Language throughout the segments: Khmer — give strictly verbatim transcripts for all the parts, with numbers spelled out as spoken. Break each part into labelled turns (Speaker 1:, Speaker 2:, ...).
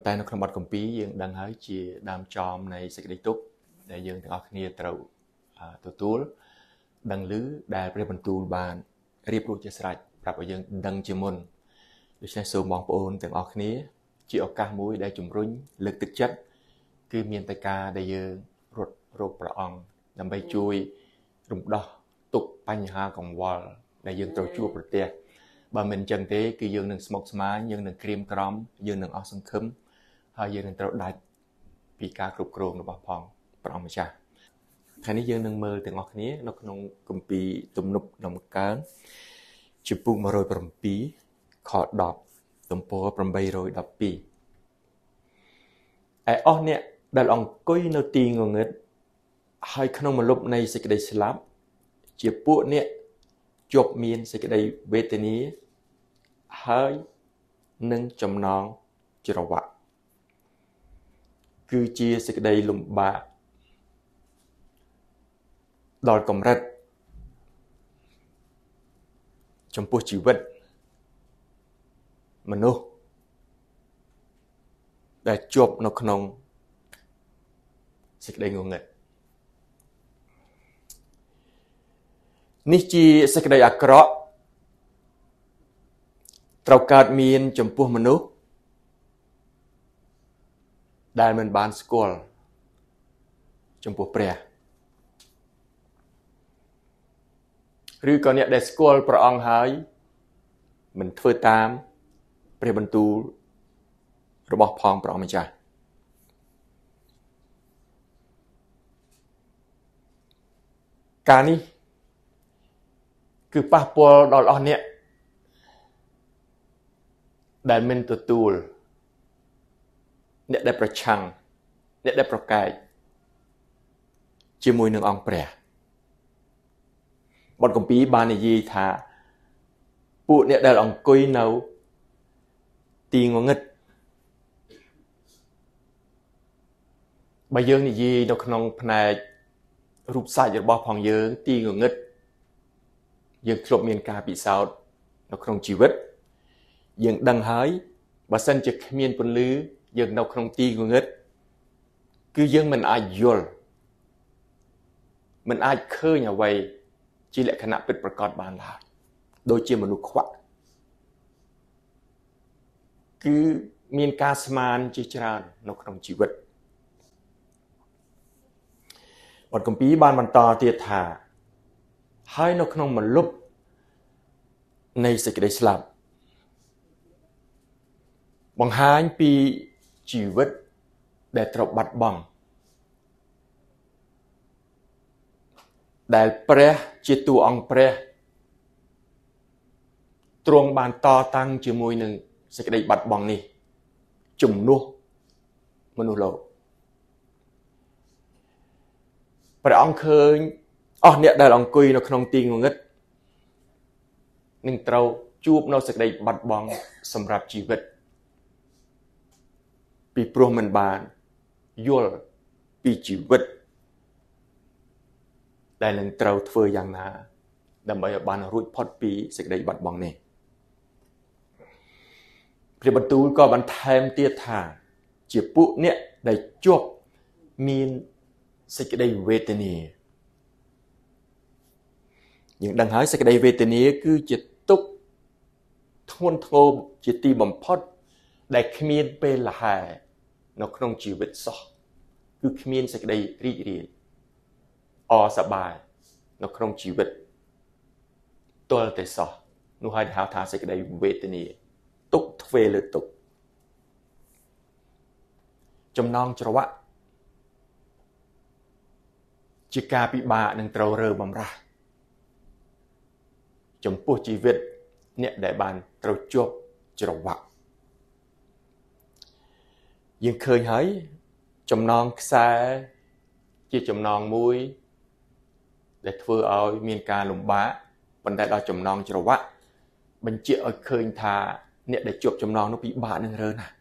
Speaker 1: តែនៅក្នុងបទគម្ពីរយើងដឹងហើយជាដើមចំនៃសេចក្តីទុក្ខដែលយើងទាំងអស់គ្នាត្រូវទទួលដឹងឮដែលព្រះបន្ទូលបានរៀបរួចជាស្រេចប្រាប់ឲ្យយើងដឹងជាមុនដូច្នេះសូមបងប្អូនទាំងអស់គ្នាជាឱកាសមួយដែលជំរុញលើកទឹកចិត្តគឺមានតែការដែលយើងរត់រកព្រះអង្គដើម្បីជួយរំដោះទុក្ខបញ្ហាកង្វល់ដែលយើងត្រូវជួបប្រទះបើមិនអញ្ចឹងទេគឺយើងនឹងស្មុគស្មាញយើងនឹងក្រៀមក្រំយើងនឹងអស់សង្ឃឹមហើយយើងនឹងត្រូវដាច់ពីការគ្រប់គ្រងរបស់ផងព្រះអង្គម្ចាស់ថ្ងៃនេះយើងនឹងមើលទាំងអស់គ្នានៅក្នុងគម្ពីរទំនុកដំកើងជំពូកmột trăm bảyខដប់ទំព័រ八百ដប់ពីរឯអស់អ្នកដែលអង្គុយនៅទីងងឹតហើយក្នុងមលុបនៃសេចក្តីស្លាប់ជាពួកអ្នកជាប់មានសេចក្តីវេទនាហើយនឹងចំណងច្រវាក់គឺជាសេចក្តីលំបាកដល់កម្រិតចំពោះជីវិតមនុស្សដែលជាប់នៅក្នុងសេចក្តីងងឹតនេះជាសេចក្តីអាក្រក់ត្រូវកើតមានចំពោះមនុស្សដែលមិនបានស្គាល់ចំពោះព្រះឬក៏អ្នកដែលស្គាល់ព្រះអង្គហើយមិនធ្វើតាមព្រះបន្ទូលរបស់ផងព្រះអង្គម្ចាស់ការនេះគឺប៉ះពាល់ដល់អស់អ្នកដែលមិនទទួលអ្នកដែលប្រឆាំងអ្នកដែលប្រកែកជាមួយនឹងអង្គព្រះបទគម្ពីរបាននិយាយថាពួកអ្នកដែលអង្គុយនៅទីងងឹតបើយើងនិយាយនៅក្នុងផ្នែករូបសាច់របស់ផងយើងទីងងឹតយើងធ្លាប់មានការពិសោធន៍នៅក្នុងជីវិតយើងដឹងហើយបើសិនជាគ្មានពន្លឺយើងនៅក្នុងទីងងឹតគឺយើងមិនអាចយល់មិនអាចឃើញអ្វីជាលក្ខណៈពិតប្រាកដបានឡើយដូចជាមនុស្សខ្វាក់គឺមានការស្មានជាច្រើននៅក្នុងជីវិតបទគម្ពីរបានបន្តទៀតថាហើយនៅក្នុងមលុបនៃសេចក្តីស្លាប់បង្ហាញពីជីវិតដែលត្រូវបាត់បង់ដែលព្រះជាតួអង្គព្រះទ្រង់បានតតាំងជាមួយនឹងសេចក្តីបាត់បង់នេះជំនួសមនុស្សលោកព្រះអង្គឃើញអស់អ្នកដែលអង្គុយនៅក្នុងទីងងឹតនឹងត្រូវជួបនៅសេចក្តីបាត់បង់សម្រាប់ជីវិតពីព្រោះមិនបានយល់ពីជីវិតដែលនឹងត្រូវធ្វើយ៉ាងណាដើម្បីឲ្យបានរួចផុតពីសេចក្តីបាត់បង់នេះព្រះបន្ទូលក៏បន្ថែមទៀតថាជាពួកអ្នកដែលជាប់មានសេចក្តីវេទនាយើងដឹងហើយសេចក្តីវេទនាគឺជាទុក្ខធ្ងន់ធ្ងរជាទីបំផុតដែលគ្មានពេលលហែនៅក្នុងជីវិតសោះគឺគ្មានសេចក្តីរីករាយអសប្បាយនៅក្នុងជីវិតទាល់តែសោះនោះហើយហៅថាសេចក្តីវេទនាទុក្ខទ្វេលើទុក្ខចំណងច្រវាក់ជាការពិបាកនឹងត្រូវរើបំរាស់ចំពោះជីវិតអ្នកដែលបានត្រូវជាប់ច្រវាក់យើងឃើញហើយចំណងខ្សែជាចំណងមួយដែលធ្វើឲ្យមានការលំបាកប៉ុន្តែដល់ចំណងច្រវាក់បញ្ជាក់ឲ្យឃើញថាអ្នកដែលជាប់ចំណងនោះពិបាកនឹងរើណាស់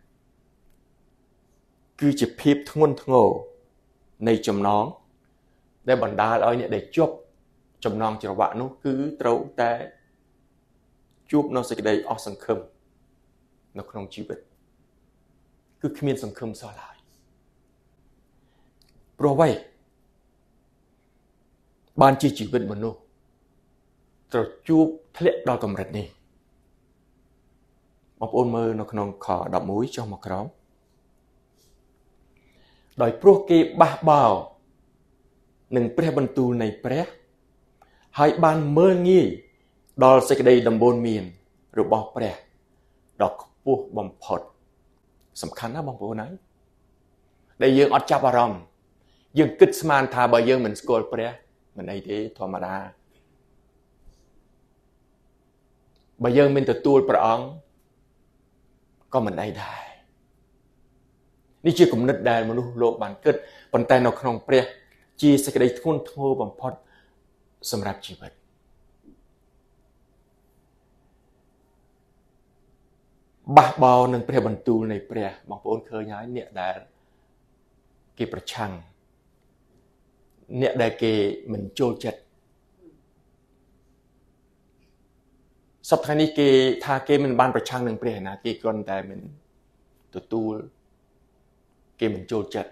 Speaker 1: គឺជាភាពធ្ងន់ធ្ងរនៃចំណងដែលបណ្ដាលឲ្យអ្នកដែលជាប់ចំណងច្រវាក់នោះគឺត្រូវតែជួបនៅសេចក្តីអស់សង្ឃឹមនៅក្នុងជីវិតគឺគ្មានសង្ឃឹមសោះឡើយព្រោះអ្វីបានជាជីវិតមនុស្សត្រូវជួបធ្លាក់ដល់កម្រិតនេះបងប្អូនមើលនៅក្នុងខដប់មួយចុះមកក្រោមដោយព្រោះគេបះបោរនឹងព្រះបន្ទូលនៃព្រះហើយបានមើលងាយដល់សេចក្តីដំបូន្មានរបស់ព្រះដ៏ខ្ពស់បំផុតសំខាន់ណាស់បងប្អូនហើយដែលយើងអត់ចាប់អារម្មណ៍យើងគិតស្មានថាបើយើងមិនស្គាល់ព្រះមិនអីទេធម្មតាបើយើងមិនទទួលព្រះអង្គក៏មិនអីដែរនេះជាគំនិតដែលមនុស្សលោកបានគិតប៉ុន្តែនៅក្នុងព្រះជាសេចក្តីធ្ងន់ធ្ងរបំផុតសម្រាប់ជីវិតបះបោរនឹងព្រះបន្ទូលនៃព្រះបងប្អូនឃើញហើយអ្នកដែលគេប្រឆាំងអ្នកដែលគេមិនចូលចិត្តសប្តាហ៍នេះគេថាគេមិនបានប្រឆាំងនឹងព្រះណាគេគ្រាន់តែមិនទទួលគេមិនចូលចិត្ត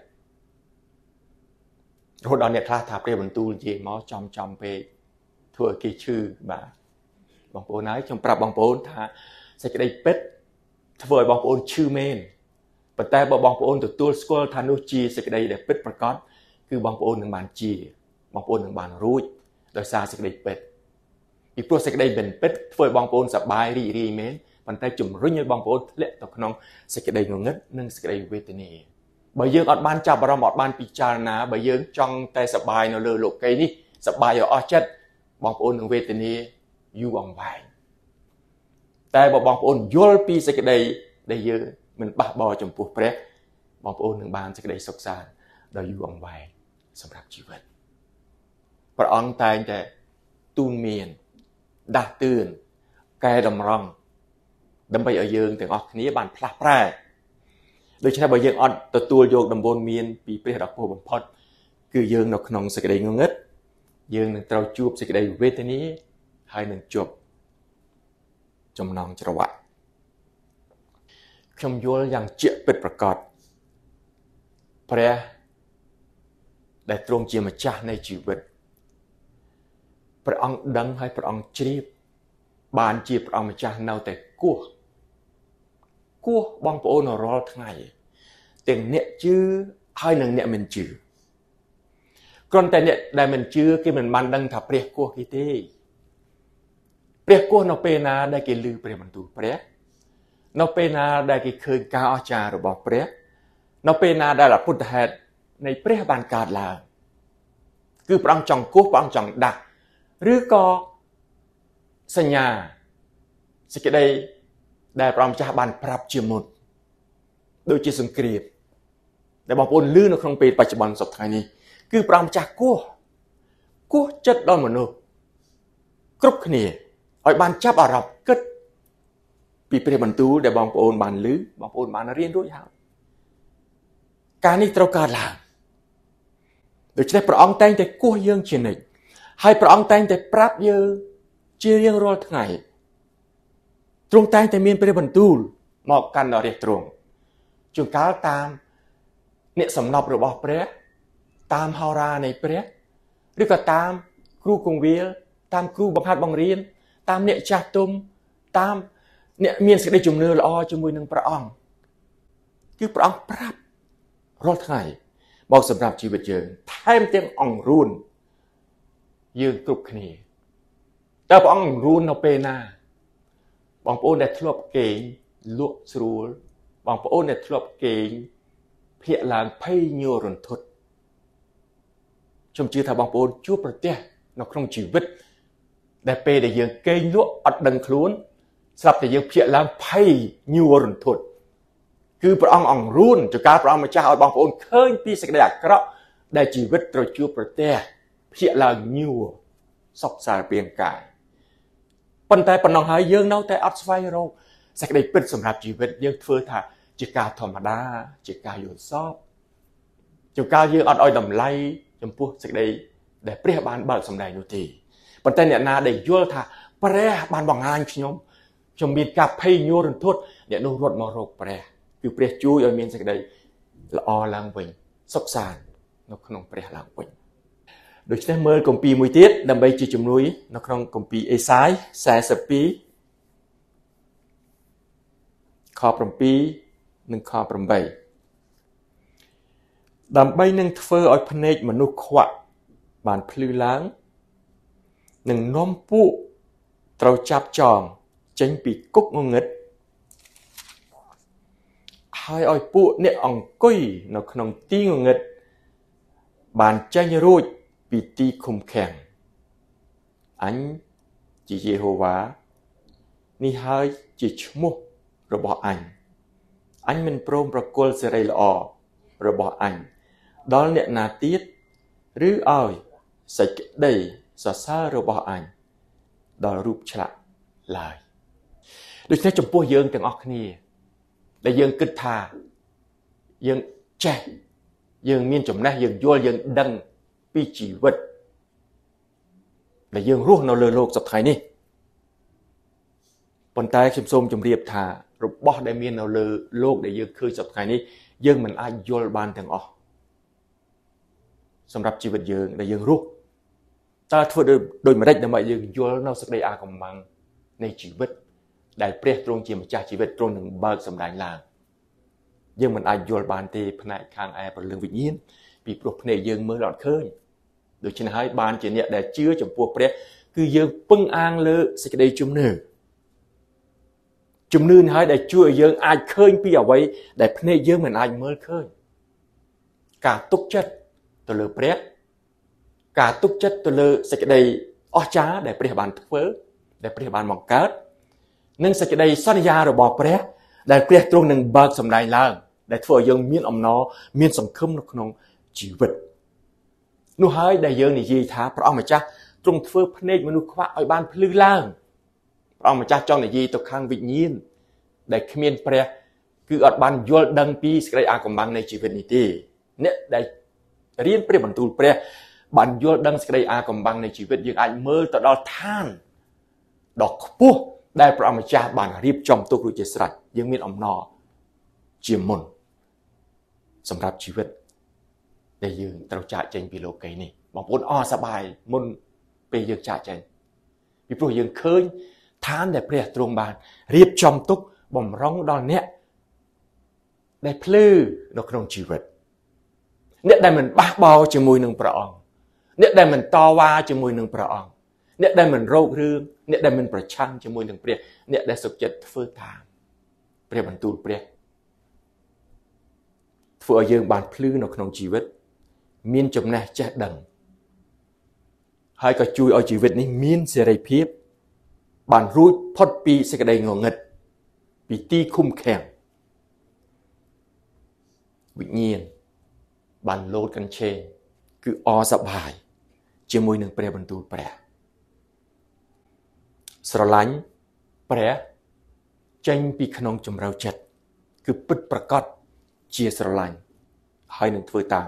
Speaker 1: រហូតដល់អ្នកខ្លះថាព្រះបន្ទូលនិយាយមកចំចំពេកធ្វើឲ្យគេឈឺបាទបងប្អូនហើយខ្ញុំប្រាប់បងប្អូនថាសេចក្តីពិតធ្វើឲ្យបងប្អូនឈឺមែនប៉ុន្តែបើបងប្អូនទទួលស្គាល់ថានោះជាសេចក្តីដែលពិតប្រាកដគឺបងប្អូននឹងបានជាបងប្អូននឹងបានរួចដោយសារសេចក្តីពិតពីព្រោះសេចក្តីមិនពិតធ្វើឲ្យបងប្អូនសប្បាយរីករាយមែនប៉ុន្តែជំរុញឲ្យបងប្អូនធ្លាក់ទៅក្នុងសេចក្តីងងឹតនិងសេចក្តីវេទនាបើយើងអត់បានចាប់អារម្មណ៍អត់បានពិចារណាបើយើងចង់តែសប្បាយនៅលើលោកីយ៍នេះសប្បាយឲ្យអស់ចិត្តបងប្អូននឹងវេទនាយូរអង្វែងតែបើបងប្អូនយល់ពីសេចក្តីដែលយើងមិនបះបោរចំពោះព្រះបងប្អូននឹងបានសេចក្តីសុខសាន្តដ៏យូរអង្វែងសម្រាប់ជីវិតព្រះអង្គតែងតែទូនមានដាស់តឿនកែតម្រង់ដើម្បីឲ្យយើងទាំងអស់គ្នាបានផ្លាស់ប្រែដូច្នេះបើយើងអត់ទទួលយកដំបូន្មានពីព្រះដ៏ខ្ពស់បំផុតគឺយើងនៅក្នុងសេចក្តីងងឹតយើងនឹងត្រូវជួបសេចក្តីវេទនាហើយនឹងជួបចំណងច្រវាក់ខ្ញុំយល់យ៉ាងជាក់ពិតប្រាកដព្រះដែលទ្រង់ជាម្ចាស់នៃជីវិតព្រះអង្គដឹងហើយព្រះអង្គជ្រាបបានជាព្រះអង្គម្ចាស់នៅតែគោះគោះបងប្អូនរាល់ថ្ងៃទាំងអ្នកជឿហើយនិងអ្នកមិនជឿគ្រាន់តែអ្នកដែលមិនជឿគេមិនបានដឹងថាព្រះគោះគេទេព្រះគោះនៅពេលណាដែលគេឮព្រះបន្ទូលព្រះនៅពេលណាដែលគេឃើញការអស្ចារ្យរបស់ព្រះនៅពេលណាដែលអពុទ្ធហេតុនៃព្រះបានកើតឡើងគឺព្រះអង្គចង់គោះព្រះអង្គចង់ដាក់ឬក៏សញ្ញាសេចក្តីដែលព្រះម្ចាស់បានប្រាប់ជាមុនដូចជាសង្គ្រាមដែលបងប្អូនឮនៅក្នុងពេលបច្ចុប្បន្នសប្តាហ៍នេះគឺព្រះម្ចាស់គោះគោះចិត្តដល់មនុស្សគ្រប់គ្នាឲ្យបានចាប់អារម្មណ៍គិតពីព្រះបន្ទូលដែលបងប្អូនបានឮបងប្អូនបានរៀនរួចហើយការនេះត្រូវកើតឡើងដូច្នេះព្រះអង្គតែងតែគោះយើងជានិច្ចហើយព្រះអង្គតែងតែប្រាប់យើងជារៀងរាល់ថ្ងៃទ្រង់តែងតែមានព្រះបន្ទូលមកកាន់ដល់រាជទ្រង់ជួនកាលតាមអ្នកសំណប់របស់ព្រះតាមហោរានៃព្រះឬក៏តាមគ្រូគង្វាលតាមគ្រូបង្ហាត់បង្រៀនតាមអ្នកចាស់ទុំតាមអ្នកមានសេចក្តីជំនឿល្អជាមួយនឹងព្រះអង្គគឺព្រះអង្គប្រាប់រាល់ថ្ងៃមកសម្រាប់ជីវិតយើងថែមទាំងអង្រួនយើងគ្រប់គ្នាតើព្រះអង្គអង្រួននៅពេលណាបងប្អូនដែលធ្លាប់គេងលក់ស្រួលបងប្អូនដែលធ្លាប់គេងភាកឡើងភ័យញ័ររន្ធត់ខ្ញុំជឿថាបងប្អូនជួបប្រទះនៅក្នុងជីវិតដែលពេលដែលយើងគេងលក់អត់ដឹងខ្លួនស្រាប់តែយើងភាកឡើងភ័យញ័ររន្ធត់គឺព្រះអង្គអង្រួនចង្ការព្រះអង្គម្ចាស់ឲ្យបងប្អូនឃើញពីសេចក្តីអាក្រក់ដែលជីវិតត្រូវជួបប្រទះភាកឡើងញ័រសពសារពាង្គកាយប៉ុន្តែប៉ុណ្ណោះហើយយើងនៅតែអត់ស្វែងរកសេចក្តីពិតសម្រាប់ជីវិតយើងធ្វើថាជាការធម្មតាជាការយល់សប្តិជួនកាលយើងអត់ឲ្យតម្លៃចំពោះសេចក្តីដែលព្រះបានបើកសម្ដែងនោះទេប៉ុន្តែអ្នកណាដែលយល់ថាព្រះបានបង្ហាញខ្ញុំខ្ញុំមានការភ័យញ័ររន្ធត់អ្នកនោះរត់មករកព្រះគឺគឺព្រះជួយឲ្យមានសេចក្តីល្អឡើងវិញសុខសាន្តនៅក្នុងព្រះឡើងវិញដូច្នេះមើលគម្ពីរមួយទៀតដើម្បីជាជំនួយនៅក្នុងគម្ពីរអេសាយสี่สิบสองខsevenនិងខeightដើម្បីនឹងធ្វើឲ្យភ្នែកមនុស្សខ្វាក់បានភ្លឺឡើងនឹងនាំពួកត្រូវចាប់ចងចេញពីគុកងងឹតហើយឲ្យពួកអ្នកអង្គុយនៅក្នុងទីងងឹតបានចេញរួចពីទីឃុំឃាំងអញជាយេហូវ៉ានេះហើយជាឈ្មោះរបស់អញអញមិនព្រមប្រគល់សេរីល្អរបស់អញដល់អ្នកណាទៀតឬឲ្យសេចក្តីសរសើររបស់អញដល់រូបឆ្លាក់ឡើយដូច្នេះចំពោះយើងទាំងអស់គ្នាដែលយើងគិតថាយើងចេះយើងមានចំណេះយើងយល់យើងដឹងពីជីវិតដែលយើងរស់នៅលើโลกសប្តាហ៍នេះប៉ុន្តែខ្ញុំសូមជម្រាបថារបស់ដែលមាននៅលើโลกដែលយើងឃើញសប្តាហ៍នេះយើងមិនអាចយល់បានទាំងអស់សម្រាប់ជីវិតយើងដែលយើងរស់តើធ្វើដូចម្តេចដើម្បីយើងយល់នៅសេចក្តីអាកំបាំងនៃជីវិតដែលព្រះទ្រង់ជាម្ចាស់ជីវិតទ្រង់នឹងបើកសម្ដែងឡើងយើងមិនអាចយល់បានទេផ្នែកខាងឯព្រលឹងវិញ្ញាណពីព្រោះភ្នែកយើងមើលអត់ឃើញដូច្នេះហើយបានជាអ្នកដែលជឿចំពោះព្រះគឺយើងពឹងអាងលើសេចក្តីជំនឿជំនឿនេះហើយដែលជួយឲ្យយើងអាចឃើញពីអ្វីដែលភ្នែកយើងមិនអាចមើលឃើញការទុកចិត្តទៅលើព្រះការទុកចិត្តទៅលើសេចក្តីអស្ចារ្យដែលព្រះបានធ្វើដែលព្រះបានបង្កើតនិងសេចក្តីសន្យារបស់ព្រះដែលព្រះទ្រង់នឹងបើកសម្ដែងឡើងដែលធ្វើឲ្យយើងមានអំណរមានសង្ឃឹមនៅក្នុងជីវិតនោះហើយដែលយើងនិយាយថាព្រះអង្គម្ចាស់ទ្រង់ធ្វើភ្នែកមនុស្សខ្វាក់ឲ្យបានភ្លឺឡើងព្រះអង្គម្ចាស់ចង់និយាយទៅខាងវិញ្ញាណដែលគ្មានព្រះគឺអត់បានយល់ដឹងពីសេចក្តីអាកំបាំងនៃជីវិតនេះទេអ្នកដែលរៀនព្រះបន្ទូលព្រះបានយល់ដឹងសេចក្តីអាកំបាំងនៃជីវិតយើងអាចមើលទៅដល់ឋានដ៏ខ្ពស់ដែលព្រះម្ចាស់បានរៀបចំទុករួចជាស្រេចយើងមានអំណរជាមុនសម្រាប់ជីវិតដែលយើងត្រូវចាកចេញពីលោកីនេះបងប្អូនអរសប្បាយមុនពេលយើងចាកចេញពីព្រោះយើងឃើញឋានដែលព្រះទ្រង់បានរៀបចំទុកបំរុងដល់អ្នកដែលភ្លឺនៅក្នុងជីវិតអ្នកដែលមិនបះបោរជាមួយនឹងព្រះអង្គអ្នកដែលមិនតវ៉ាជាមួយនឹងព្រះអង្គអ្នកដែលមិនរោគរឿងអ្នកដែលមិនប្រឆាំងជាមួយនឹងព្រះអ្នកដែលសុខចិត្តធ្វើតាមព្រះបន្ទូលព្រះធ្វើឲ្យយើងបានភ្លឺនៅក្នុងជីវិតមានចំណេះចេះដឹងហើយក៏ជួយឲ្យជីវិតនេះមានសេរីភាពបានរួចផុតពីសេចក្តីងងឹតពីទីឃុំឃាំងវិញ្ញាណបានលោតកញ្ឆេងគឺអរសប្បាយជាមួយនឹងព្រះបន្ទូលព្រះស្រឡាញ់ព្រះចេញពីក្នុងជំរៅចិត្តគឺពិតប្រាកដជាស្រឡាញ់ហើយនឹងធ្វើតាម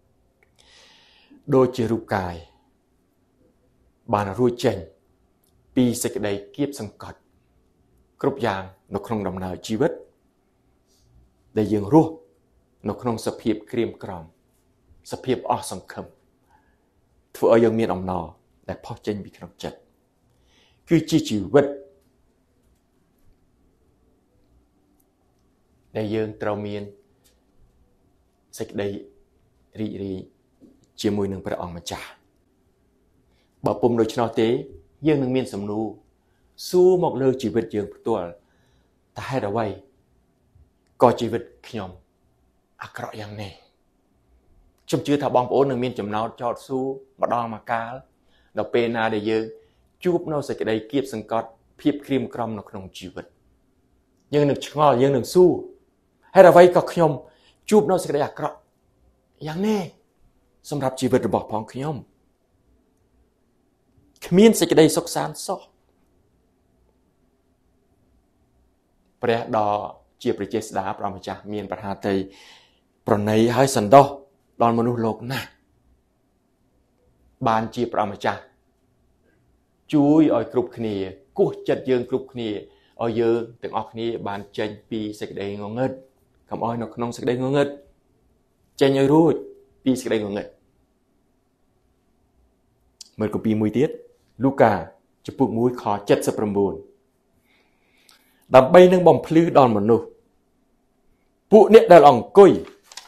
Speaker 1: ដូចជារូបកាយបានរួចចេញពីសេចក្តីគៀបសង្កត់គ្រប់យ៉ាងនៅក្នុងដំណើរជីវិតដែលយើងរស់នៅក្នុងសភាពក្រៀមក្រំសភាពអស់សង្ឃឹមធ្វើឲ្យយើងមានអំណរដែលផុសចេញពីក្នុងចិត្តគឺជាជីវិតដែលយើងត្រូវមានសេចក្តីរីករាយជាមួយនឹងព្រះអង្គម្ចាស់បើពុំដូច្នោះទេយើងនឹងមានសំណួរសួរមកលើជីវិតយើងផ្ទាល់តែហេតុអ្វីក៏ជីវិតខ្ញុំអាក្រក់យ៉ាងនេះខ្ញុំជឿថាបងប្អូននឹងមានចំណោទចោទសួរម្ដងម្កាលដល់ពេលណាដែលយើងជួបនៅសេចក្តីគៀបសង្កត់ភាពក្រៀមក្រំនៅក្នុងជីវិតយើងនឹងឆ្ងល់យើងនឹងសួរហេតុអ្វីក៏ខ្ញុំជួបនៅសេចក្តីអាក្រក់យ៉ាងនេះសម្រាប់ជីវិតរបស់ផងខ្ញុំគ្មានសេចក្តីសុខសាន្តសោះព្រះដ៏ជាព្រះចេស្តាព្រះម្ចាស់មានប្រហាតីប្រណីហើយសន្តោសដល់មនុស្សលោកណាស់បានជាព្រះម្ចាស់ជួយឲ្យគ្រប់គ្នាគោះចិត្តយើងគ្រប់គ្នាឲ្យយើងទាំងអស់គ្នាបានចេញពីសេចក្តីងងឹតកុំឲ្យនៅក្នុងសេចក្តីងងឹតចេញឲ្យរួចពីសេចក្តីងងឹតមើលកូពីមួយទៀតលូកាចំពុកមួយខเจ็ดสิบเก้าដើម្បីនឹងបំភ្លឺដល់មនុស្សពួកអ្នកដែលអង្គុយ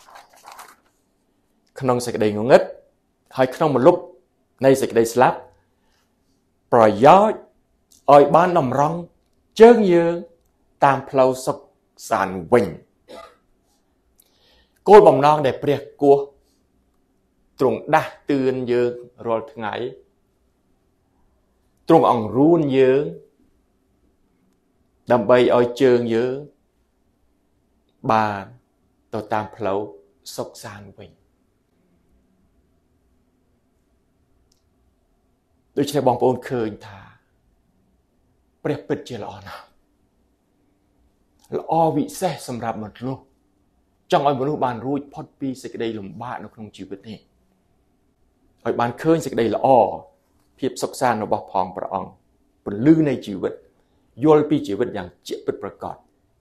Speaker 1: ក្នុងសេចក្តីងងឹតហើយក្នុងមលុបនៃសេចក្តីស្លាប់ប្រយោជន៍ឲ្យបានតម្រង់ជើងយើងតាមផ្លូវសុខសាន្តវិញគោលបំណងដែលព្រះគោះទ្រង់ដាស់តឿនយើងរាល់ថ្ងៃទ្រង់អង្រួនយើងដើម្បីឲ្យជើងយើងបានទៅតាមផ្លូវសុខសាន្តវិញដូច្នេះបងប្អូនឃើញថាព្រះពិតជាល្អណាស់ល្អវិសេសសម្រាប់មនុស្សចង់ឲ្យមនុស្សបានរួចផុតពីសេចក្តីលំបាកនៅក្នុងជីវិតនេះឲ្យបានឃើញសេចក្តីល្អភាពសុខសាន្តរបស់ផងព្រះអង្គពន្លឺនៃជីវិតយល់ពីជីវិតយ៉ាងជាក់ពិតប្រាកដ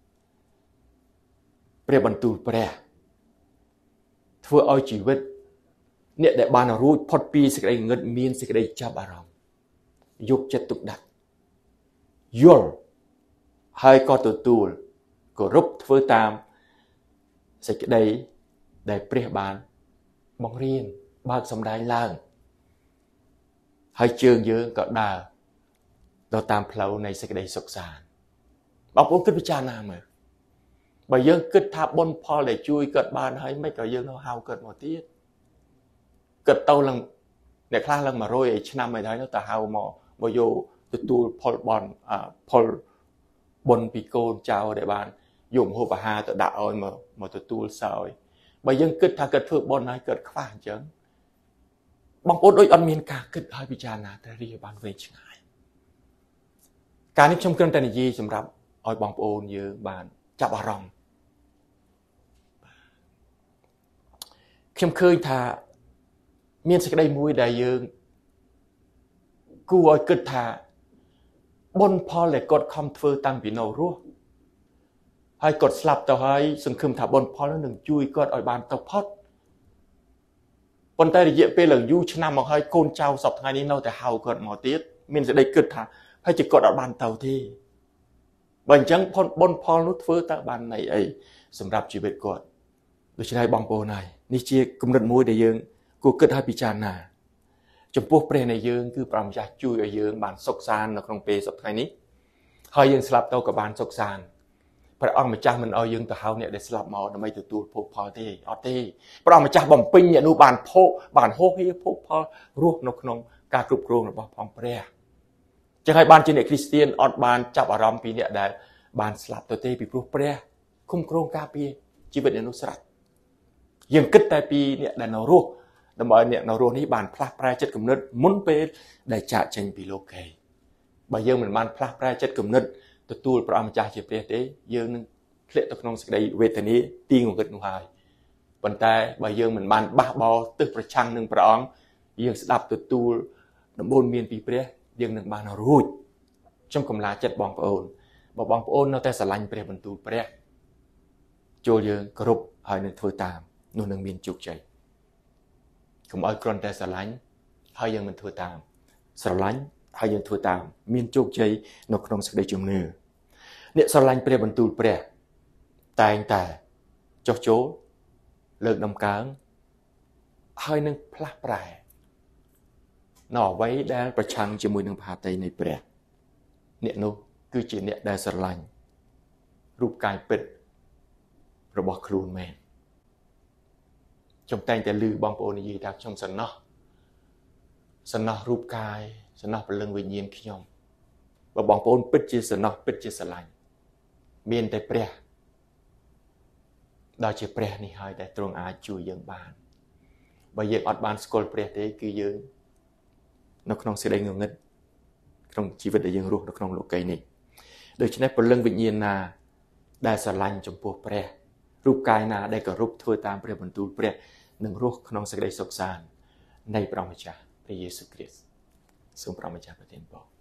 Speaker 1: ព្រះបន្ទូលព្រះធ្វើឲ្យជីវិតអ្នកដែលបានរួចផុតពីសេចក្តីងឹតមានសេចក្តីចាប់អារម្មណ៍យកចិត្តទុកដាក់យល់ហើយក៏ទទួលគោរពធ្វើតាមសេចក្តីដែលព្រះបានបង្រៀនបើកសម្ដែងឡើងហើយជើងយើងក៏ដើរទៅតាមផ្លូវនៃសេចក្តីសុខសាន្តបងប្អូនគិតពិចារណាមើលបើយើងគិតថាបុណ្យផលដែលជួយគាត់បានហើយមិនក៏យើងនៅហៅគាត់មកទៀតគាត់ទៅឡើងអ្នកខ្លះឡើងone hundredឯឆ្នាំឯហើយនៅតែហៅមកមកយកទទួលផលបន់ផលបុណ្យពីកូនចៅដែលបានយកម្ហូបអាហារទៅដាក់ឲ្យមកមកទទួលសោយបើយើងគិតថាគាត់ធ្វើបុណ្យហើយគាត់ខ្វះអញ្ចឹងបងប្អូនដូចអត់មានការគិតឲ្យពិចារណាតែរីបានវែងឆ្ងាយការនេះខ្ញុំគ្រាន់តែនិយាយសម្រាប់ឲ្យបងប្អូនយើងបានចាប់អារម្មណ៍ខ្ញុំឃើញថាមានសេចក្តីមួយដែលយើងគួរឲ្យគិតថាបុណ្យផលដែលគាត់ខំធ្វើតាំងពីនៅរស់ហើយគាត់ស្លាប់ទៅហើយសង្ឃឹមថាបុណ្យផលនោះនឹងជួយគាត់ឲ្យបានទៅផុតប៉ុន្តែរយៈពេលឡើងយូរឆ្នាំមកហើយកូនចៅសពថ្ងៃនេះនៅតែហៅគាត់មកទៀតមានសេចក្តីគិតថាហើយជាគាត់អត់បានទៅទេបើអញ្ចឹងបុណ្យផលនោះធ្វើតើបានន័យអីសម្រាប់ជីវិតគាត់ដូច្នេះបងប្អូនហើយនេះជាគំនិតមួយដែលយើងគួរគិតឲ្យពិចារណាចំពោះព្រះនៃយើងគឺព្រះម្ចាស់ជួយឲ្យយើងបានសុខសាន្តនៅក្នុងពេលសប្តាហ៍នេះហើយយើងស្លាប់ទៅក៏បានសុខសាន្តព្រះអង្គម្ចាស់មិនឲ្យយើងទៅហៅអ្នកដែលស្លាប់មកដើម្បីទទួលភោគផលទេអត់ទេព្រះអង្គម្ចាស់បំពេញអ្នកនោះបានភោគបានហូរហៀភោគផលរស់នៅក្នុងការគ្រប់គ្រងរបស់ផងព្រះចឹងហើយបានជាអ្នកគ្រីស្ទានអត់បានចាប់អារម្មណ៍ពីអ្នកដែលបានស្លាប់ទៅទេពីព្រោះព្រះคุ้មគ្រងការពារជីវិតអ្នកនោះស្រេចយើងគិតតែពីអ្នកដែលនៅរស់ដើម្បីឲ្យអ្នកនៅរស់នេះបានផ្លាស់ប្រែចិត្តគំនិតមុនពេលដែលចាកចេញពីលោកីបើយើងមិនបានផ្លាស់ប្រែចិត្តគំនិតទទួលព្រះអម្ចាស់ជាព្រះទេយើងនឹងធ្លាក់ទៅក្នុងសេចក្តីវេទនាទីងងឹតនោះហើយប៉ុន្តែបើយើងមិនបានបះបោរទិសប្រឆាំងនឹងព្រះអង្គយើងស្ដាប់ទទួលដំបូន្មានពីព្រះយើងនឹងបានរួចខ្ញុំកំឡាចិត្តបងប្អូនបើបងប្អូននៅតែស្រឡាញ់ព្រះបន្ទូលព្រះចូលយើងគោរពហើយនឹងធ្វើតាមនោះនឹងមានជោគជ័យកុំឲ្យគ្រាន់តែស្រឡាញ់ហើយយើងមិនធ្វើតាមស្រឡាញ់ហើយយើងធ្វើតាមមានជោគជ័យនៅក្នុងសេចក្តីជំនឿអ្នកស្រឡាញ់ព្រះបន្ទូលព្រះតែងតែចុះចូលលើកដំកើងហើយនឹងផ្លាស់ប្រែនៅអ្វីដែលប្រឆាំងជាមួយនឹងផាតីនៃព្រះអ្នកនោះគឺជាអ្នកដែលស្រឡាញ់រូបកាយពិតរបស់ខ្លួនមែនខ្ញុំតែងតែឮបងប្អូននិយាយថាខ្ញុំសំណោះសំណោះរូបកាយសំណោះព្រលឹងវិញ្ញាណខ្ញុំបើបងប្អូនពិតជាសំណោះពិតជាស្រឡាញ់មានតែព្រះដែលជាព្រះនេះហើយដែលទ្រង់អាចជួយយើងបានបើយើងអត់បានស្គាល់ព្រះទេគឺយើងនៅក្នុងសេចក្តីងងឹតក្នុងជីវិតដែលយើងរស់នៅក្នុងលោកីយ៍នេះដូច្នេះព្រលឹងវិញ្ញាណណាដែលស្រឡាញ់ចំពោះព្រះរូបកាយណាដែលគោរពធ្វើតាមព្រះបន្ទូលព្រះនឹងរស់ក្នុងសេចក្តីសុខសាន្តនៃព្រះម្ចាស់ព្រះយេស៊ូវគ្រីស្ទសូមព្រះម្ចាស់ប្រទានពរ